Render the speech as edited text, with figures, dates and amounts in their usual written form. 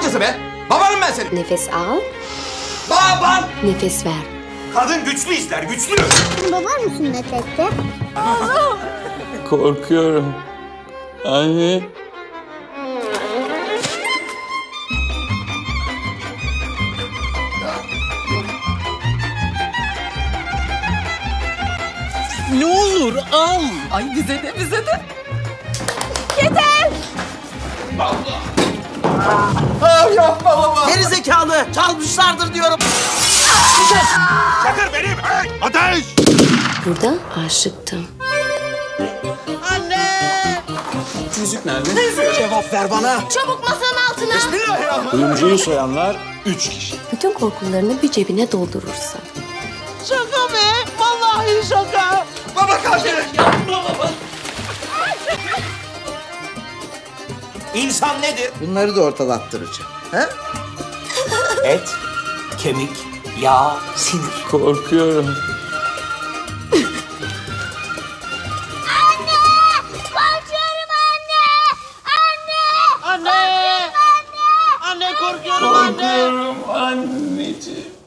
amcası be? Babanım ben senin. Nefes al. Baban. Nefes ver. Kadın güçlü ister, güçlü. Baban mı sünnet etti? Korkuyorum. Anne. Ne olur al. Ay bize de bize de. Yapma baba. Geri zekalı. Çalmışlardır diyorum. Çakır benim. Ateş. Burada aşıktım. Anne. Müzik nerede? Cevap ver bana. Çabuk masanın altına. Kuyumcuyu soyanlar 3 kişi. Bütün korkularını bir cebine doldurursun. Şaka be. Vallahi şaka. Baba katili. İnsan nedir? Bunları da ortalattıracağım. He? Et, kemik, yağ, sinir. Korkuyorum. Anne. Anne korkuyorum anne. Korkuyorum anneciğim.